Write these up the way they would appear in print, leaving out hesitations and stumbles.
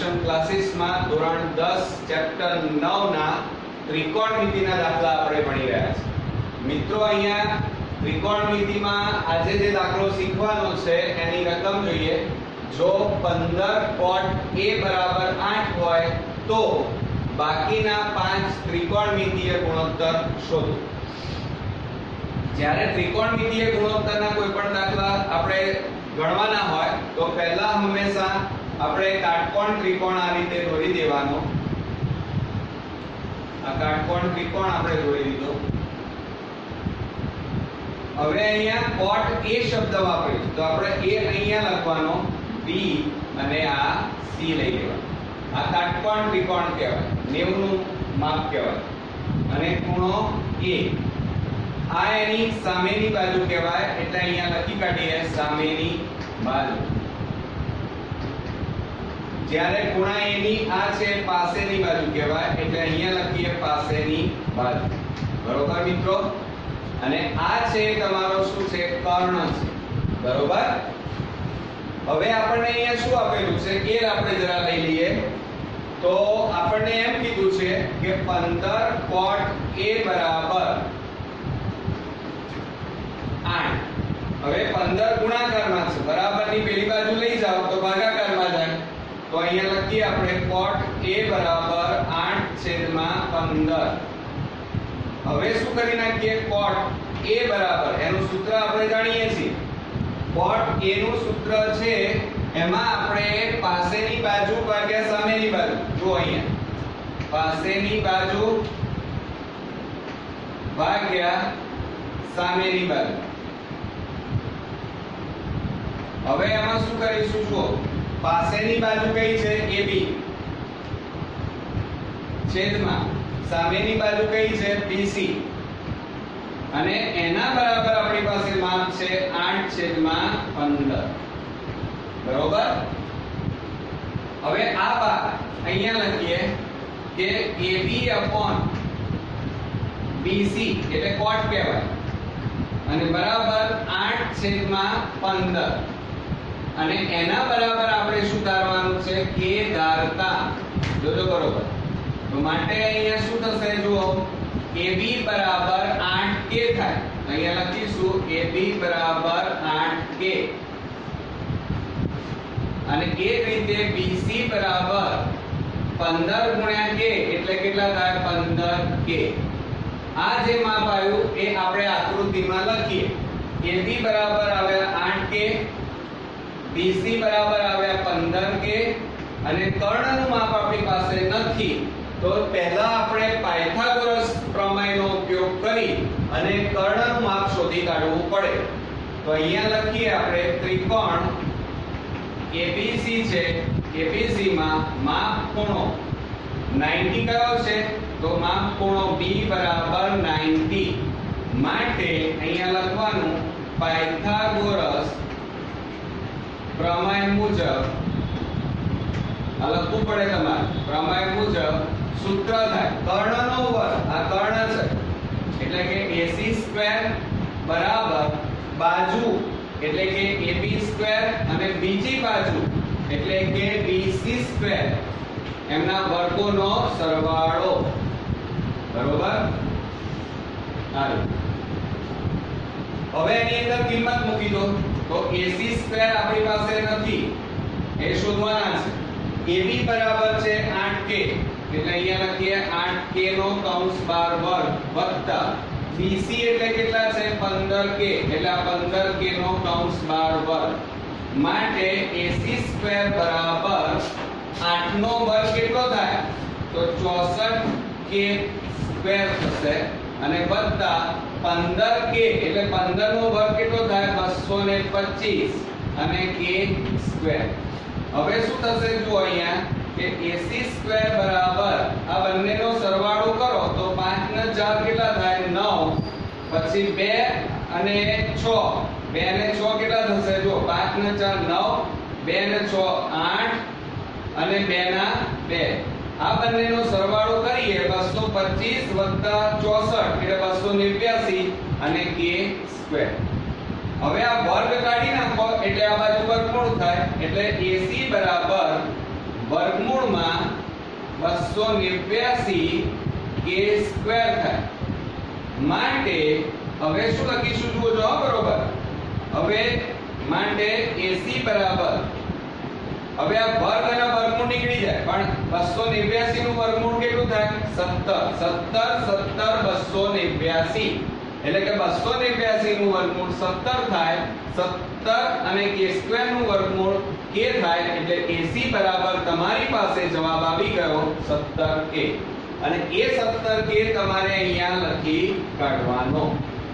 Tuition ક્લાસીસમાં ધોરણ 10 chapter 9 ના ત્રિકોણમિતિના દાખલા આપણે ભણી રહ્યા છીએ। મિત્રો અહીંયા ત્રિકોણમિતિમાં આજે જે દાખલો શીખવાનો છે એની રકમ જોઈએ। જો 15 cot a બરાબર 8 હોય તો બાકીના 5 ત્રિકોણમિતિય ગુણોત્તર શોધો। જ્યારે ત્રિકોણમિતિય ગુણોત્તરના કોઈ પણ દાખલા આપણે ગણવાના હોય તો પહેલા હંમેશા આપણે કાટકોણ ત્રિકોણ આ રીતે દોરી દેવાનો। આ કાટકોણ ત્રિકોણ આપણે દોરી દીધો। હવે અહીંયા cot a શબ્દ વાપરીશું તો આપણે a અહીંયા લખવાનો, b અને આ c લઈ લેવાનો। આ કાટકોણ ત્રિકોણ કહેવાય, 90 નું માપ કહેવાય અને ખૂણો a। આ એની સામેની બાજુ કહેવાય એટલે અહીંયા લખી કાઢીએ સામેની બાજુ। જ્યારે ખૂણા a ની આ છે પાસેની બાજુ કહેવાય એટલે અહીંયા લખીએ પાસેની બાજુ। બરોબર મિત્રો? અને આ છે તમારો શું છે? કર્ણ છે। બરોબર? હવે આપણને અહીંયા શું આપેલું છે એ આપણે જરા લઈ લઈએ। તો આપણને એમ કીધું છે કે 15 cot a બરાબર 8। હવે 15 ગુણાકારમાં છે, બરાબરની પેલી બાજુ લઈ જાઓ તો ભાગાકારમાં જાય। તો અહીંયા લખીએ આપણે cot a બરાબર 8/15। હવે શું કરી નાખીએ? cot a બરાબર, એનું સૂત્ર આપણે જાણીએ છીએ। cot a નું સૂત્ર છે એમાં આપણે પાસેની બાજુ ભાગ્યા સામેની બાજુ, જો અહીંયા પાસેની બાજુ ભાગ્યા સામેની બાજુ। હવે આમાં શું કરીશું? જો પાસેની બાજુ કઈ છે? AB છેદમાં સામેની બાજુ કઈ છે? BC અને એના બરાબર આપણી પાસે માપ છે 8/15। બરોબર? હવે આ ભાગ અહીંયા લખીએ કે AB/BC એટલે cot કહેવાય અને બરાબર 8/15 અને એના બરાબર આપણે શું ધારવાનું છે? k ધારતા। જોજો બરોબર? તો માટે અહીંયા શું થશે? જુઓ AB બરાબર 8k થાય। અહીંયા લખીશું AB બરાબર 8k અને એ જ રીતે BC બરાબર 15 ગુણ્યા k એટલે કેટલા થાય? 15k। આ જે માપ આવ્યું એ આપણે આકૃતિમાં લખીએ। AB બરાબર આવ્યા 8k, BC બરાબર આવ્યા 15k અને કર્ણનું માપ આપણી પાસે નથી તો પહેલા આપણે પાયથાગોરસ પ્રમેયનો ઉપયોગ કરી અને કર્ણનું માપ શોધી કાઢવું પડે। તો અહીંયા લખીએ આપણે ત્રિકોણ ABC છે, ABC માં માપ ખૂણો 90 કયો છે? તો માપ ખૂણો B બરાબર 90 માટે અહીંયા લખવાનું પાયથાગોરસ પ્રમેય મુજબ, આ લખવું પડે તમારે, પ્રમેય મુજબ સૂત્ર થાય કર્ણનો વર્ગ, આ કર્ણ છે એટલે કે AC² બરાબર બાજુ એટલે કે AB² અને બીજી બાજુ એટલે કે BC² એમના વર્ગોનો સરવાળો। બરોબર? સારું, હવે એની અંદર કિંમત મૂકી દો તો AC² આપણી પાસે નથી, એ શોધવાના છે। AB બરાબર છે 8k એટલે અહીંયા લખીએ 8k નો કૌંસ 12 વર્ગ વત્તા BC એટલે કેટલા છે? 15k એટલે આ 15k નો કૌંસ 12 વર્ગ માટે AC² બરાબર 8 નો વર્ગ કેટલો થાય? તો 64k² થશે અને વત્તા 15k એટલે 15 નો વર્ગ કેટલો થાય? 225 અને k²। હવે શું થશે? જો અહીંયા કે AC² બરાબર આ બંનેનો સરવાળો કરો તો 5 ને 4 કેટલા થાય? 9 પછી 2 અને 6, 2 અને 6 કેટલા થશે? જો 5 ને 4 9, 2 ને 6 8 અને 2 ના 2, આ બંનેનો સરવાળો કરીએ 225 વત્તા 64 એટલે 289 અને k²। હવે આ વર્ગ કાઢી નાખો એટલે આ બાજુ વર્ગમૂળ થાય એટલે AC બરાબર વર્ગમૂળમાં 289 k સ્ક્વેર થાય. માટે હવે શું લખીશું જુઓ જો બરોબર. હવે માટે AC બરાબર, હવે આ વર્ગ અને વર્ગમૂળ નીકળી જાય પણ 289 નું વર્ગમૂળ કેટલું થાય? 17 289 એટલે કે 289 નું વર્ગમૂળ 17 થાય. 17 અને k² નું વર્ગમૂળ k થાય એટલે AC બરાબર તમારી પાસે જવાબ આવી ગયો 17k. અને એ 17k તમારે અહીંયા લખી કાઢવાનો.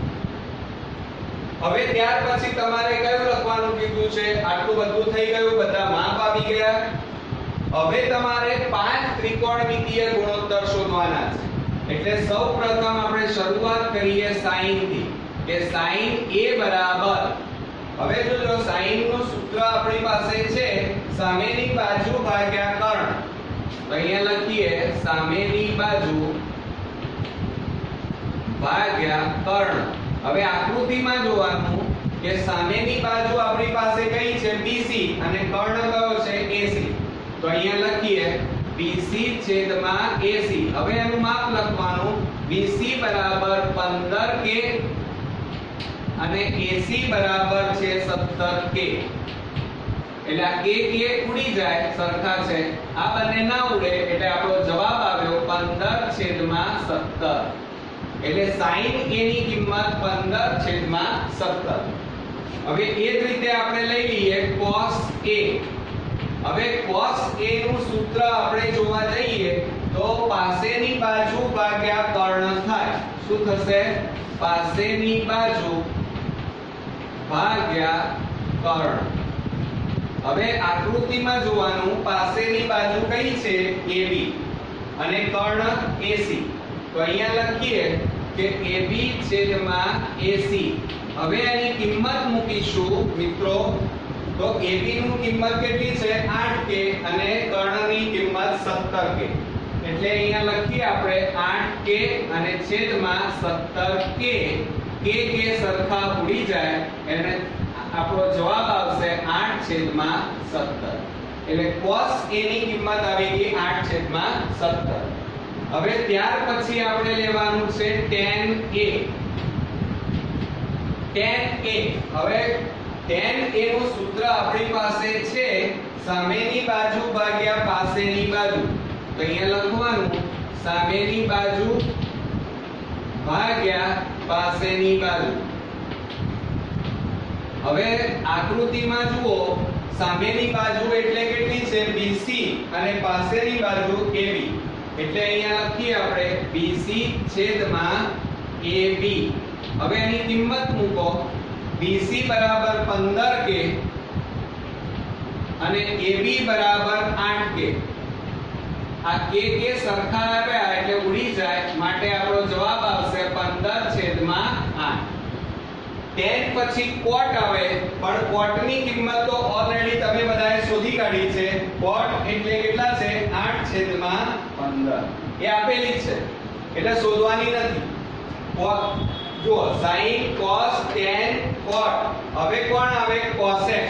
હવે ત્યાર પછી તમારે કયું લખવાનું કીધું છે? આટલું બધું થઈ ગયું, બધા માપ આવી ગયા. હવે તમારે 5 ત્રિકોણમિતીય ગુણોત્તર શોધવાના છે. એટલે સૌપ્રથમ આપણે શરૂઆત કરીએ sin થી કે sin A બરાબર, હવે જો sin નું સૂત્ર આપણી પાસે છે સામેની બાજુ ભાગ્યા કર્ણ. તો અહીંયા લખીએ સામેની બાજુ ભાગ્યા કર્ણ. હવે આકૃતિમાં જોવાનું કે સામેની બાજુ આપણી પાસે કઈ છે? BC અને કર્ણ કયો છે? AC. તો અહીંયા લખીએ BC છેદમાં AC. હવે એનું માપ લખવાનું BC બરાબર 15k અને AC બરાબર છે 17k. એટલે આ k ઉડી જાય, સરખા છે. આ બંને ના ઉડે એટલે આપણો જવાબ આવ્યો 15/17. એટલે sin A ની કિંમત 15/17. હવે એ જ રીતે આપણે લઈ લઈએ cos A. હવે cos A નું સૂત્ર આપણે જોવા જઈએ તો પાસેની બાજુ ભાગ્યા કર્ણ થાય. શું થશે? પાસેની બાજુ ભાગ્યા કર્ણ. હવે આકૃતિમાં જોવાનું, પાસેની બાજુ કઈ છે? AB અને કર્ણ AC. તો અહીંયા લખીએ કે AB છેદમાં AC. હવે આની કિંમત મૂકીશું મિત્રો. તો AB નું કિંમત કેટલી છે? 8k અને કર્ણની કિંમત 17k. એટલે અહીંયા લખીએ આપણે 8k અને છેદમાં 17k. k સરખા ઉડી જાય અને આપણો જવાબ આવશે 8/17. એટલે cos A ની કિંમત આવી ગઈ 8/17. હવે ત્યાર પછી આપણે લેવાનું છે tan A. tan A, હવે tan A નું સૂત્ર આપણી પાસે છે સામેની બાજુ ભાગ્યા પાસેની બાજુ. તો અહીંયા લખવાનું સામેની બાજુ ભાગ્યા પાસેની બાજુ. હવે આકૃતિમાં જુઓ, સામેની બાજુ એટલે કેટલી છે? BC અને પાસેની બાજુ AB. એટલે અહીંયા લખીએ આપણે BC છેદમાં AB. હવે એની કિંમત મૂકો. BC બરાબર 15k અને AB બરાબર 8k. આ k સરખા આવ્યા એટલે ઉડી જાય, માટે આપણો જવાબ આવશે 15/8. tan પછી cot આવે, પણ cot ની કિંમત તો ઓલરેડી તમે બધાએ શોધી કાઢી છે. cot એટલે કેટલા છે? 8/15. એ આપેલી જ છે એટલે શોધવાની નથી. cot જો sin cos tan cot. હવે કોણ આવે? cosec.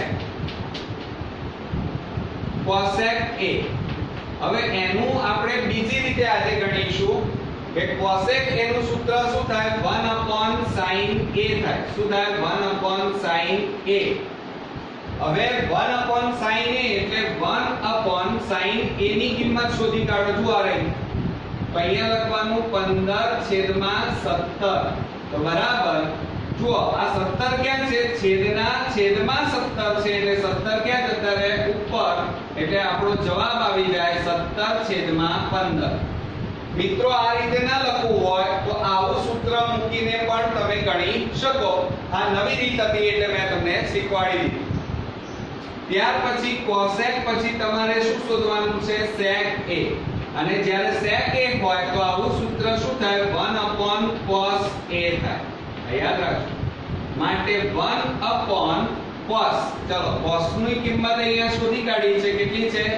cosec A. હવે એનું આપણે બીજી રીતે આજે ગણીશું કે cosec A નું સૂત્ર શું થાય? 1/sin A થાય. શું થાય? 1/sin A. હવે 1/sin A એટલે 1/sin A ની કિંમત શોધી કાઢો. જો આ રહી. તો અહીંયા લખવાનું 15/17. તો બરાબર. જુઓ આ 17 ક્યાં છે? છેદમાં 17 છે એટલે 17 ક્યાં જતા રહે? ઉપર. એટલે આપણો જવાબ આવી જાય 17/15. મિત્રો આ રીતે ના લખવું હોય તો આવું સૂત્ર મૂકીને પણ તમે ગણી શકો. આ નવી રીત હતી એટલે મેં તમને શીખવાડી દીધી. ત્યાર પછી cosec પછી તમારે શું શોધવાનું છે? sec A. અને જ્યારે sec A હોય તો આવું સૂત્ર શું થાય? 1/cos A થાય. યાદ રાખજો. માટે 1/cos. ચલો cos ની કિંમત અહીંયા શોધી કાઢી છે. કેટલી છે?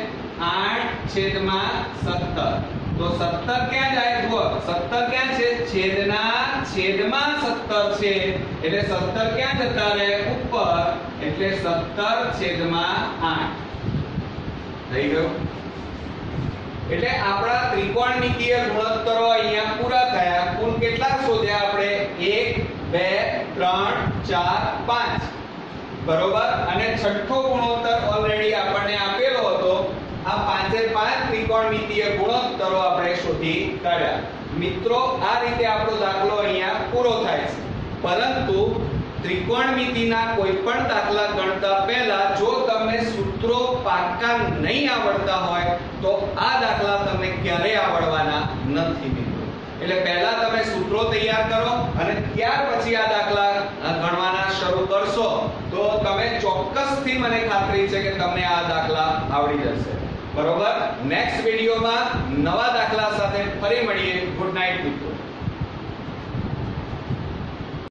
8/17. તો 17 ક્યાં જાય? જુઓ 17 ક્યાં છે? છેદમાં 17 છે એટલે 17 ક્યાં જતા રહે? ઉપર. એટલે 17/8 થઈ ગયું. એટલે આપણા ત્રિકોણમિતિય ગુણોત્તરો અહીંયા પૂરા થયા. કુલ કેટલા શોધ્યા આપણે? 1 2 3 4 5 બરોબર. અને છઠ્ઠો ગુણોત્તર ઓલરેડી આપણને આપેલો હતો. આ પાંચે પાંચ ત્રિકોણમિતિય ગુણોત્તરો આપણે શોધી કાઢ્યા. મિત્રો આ રીતે આપણો દાખલો અહીંયા પૂરો થાય છે. પરંતુ ત્રિકોણમિતિના કોઈ પણ દાખલા ગણતા પહેલા જો તમને સૂત્રો પાક્કા નહીં આવડતા હોય તો આ દાખલા તમને ક્યારેય આવડવાના નથી મિત્રો. એટલે પહેલા તમે સૂત્રો તૈયાર કરો અને ત્યાર પછી આ દાખલા ગણવાના શરૂ કરશો તો તમે ચોક્કસથી મને ખાતરી છે કે તમને આ દાખલા આવડી જશે. બરોબર. નેક્સ્ટ વિડિયોમાં નવા દાખલા સાથે ફરી મળીએ. ગુડ નાઇટ મિત્રો.